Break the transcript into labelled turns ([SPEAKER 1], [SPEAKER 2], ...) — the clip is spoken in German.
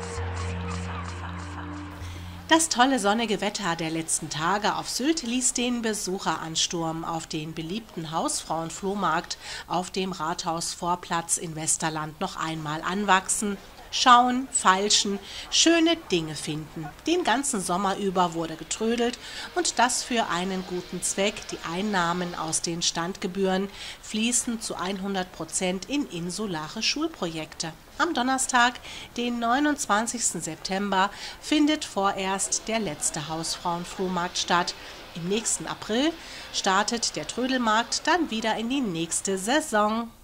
[SPEAKER 1] Das tolle sonnige Wetter der letzten Tage auf Sylt ließ den Besucheransturm auf den beliebten Hausfrauenflohmarkt auf dem Rathausvorplatz in Westerland noch einmal anwachsen. Schauen, feilschen, schöne Dinge finden. Den ganzen Sommer über wurde getrödelt und das für einen guten Zweck. Die Einnahmen aus den Standgebühren fließen zu 100% in insulare Schulprojekte. Am Donnerstag, den 29. September, findet vorerst der letzte Hausfrauenflohmarkt statt. Im nächsten April startet der Trödelmarkt dann wieder in die nächste Saison.